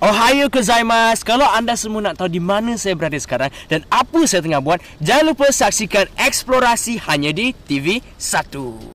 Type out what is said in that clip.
Ohayo gozaimasu. Kalau anda semua nak tahu di mana saya berada sekarang dan apa saya tengah buat, jangan lupa saksikan Eksplorasi hanya di TV1.